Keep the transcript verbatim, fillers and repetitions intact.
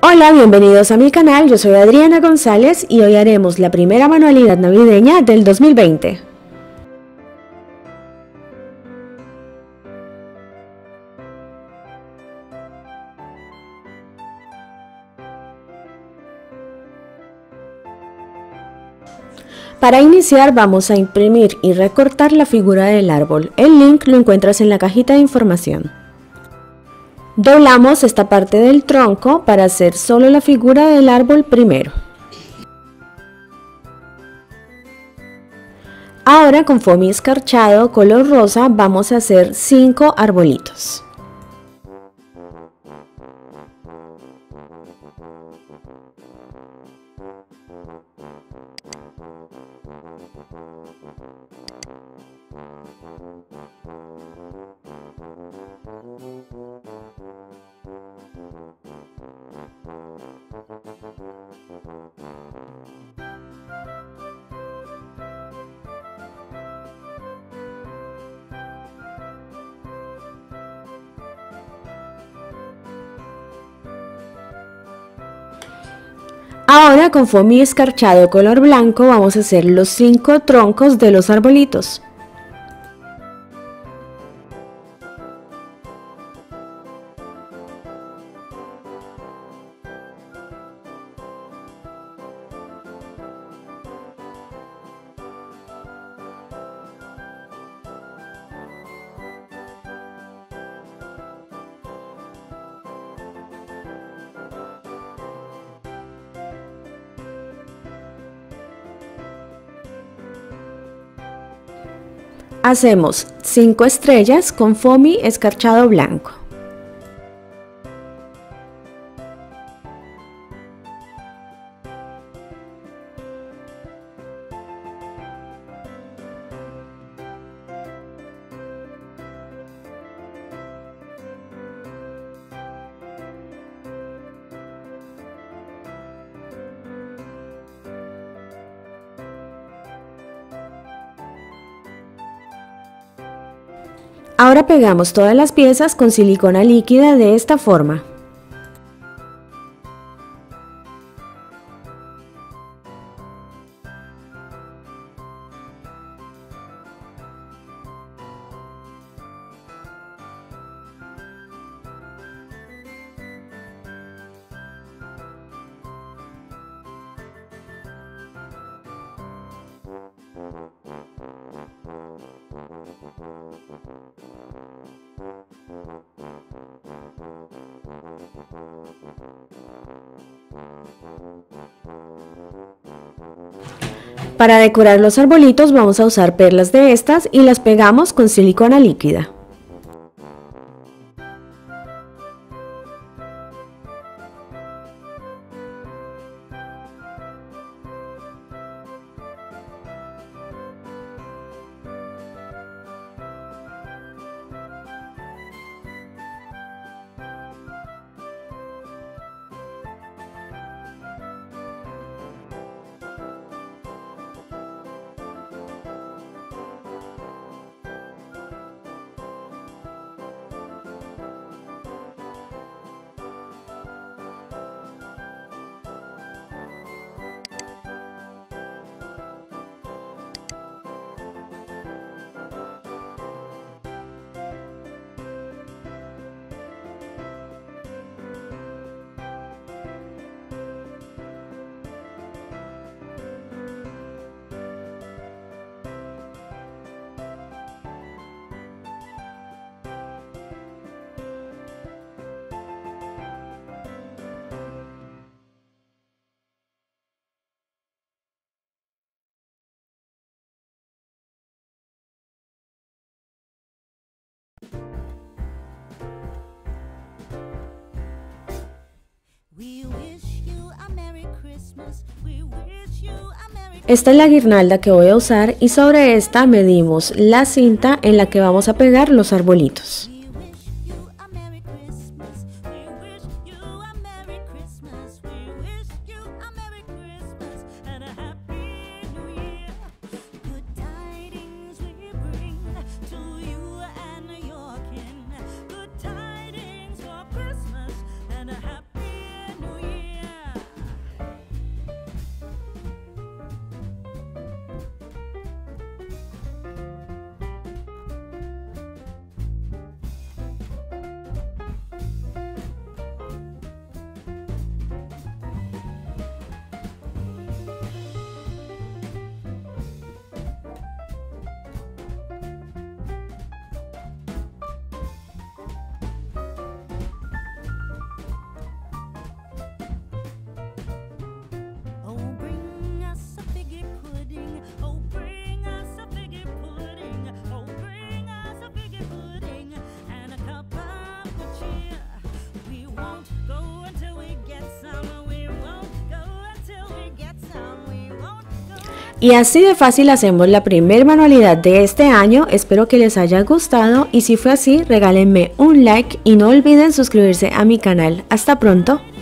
Hola, bienvenidos a mi canal, yo soy Adriana González y hoy haremos la primera manualidad navideña del dos mil veinte. Para iniciar vamos a imprimir y recortar la figura del árbol. El link lo encuentras en la cajita de información. Doblamos esta parte del tronco para hacer solo la figura del árbol primero. Ahora con foamy escarchado color rosa vamos a hacer cinco arbolitos. Ahora con foamy escarchado color blanco vamos a hacer los cinco troncos de los arbolitos. Hacemos cinco estrellas con foamy escarchado blanco. Ahora pegamos todas las piezas con silicona líquida de esta forma. Para decorar los arbolitos vamos a usar perlas de estas y las pegamos con silicona líquida. Esta es la guirnalda que voy a usar y sobre esta medimos la cinta en la que vamos a pegar los arbolitos. Good tidings for Christmas and a happy new year. Y así de fácil hacemos la primer manualidad de este año. Espero que les haya gustado y si fue así, regálenme un like y no olviden suscribirse a mi canal. Hasta pronto.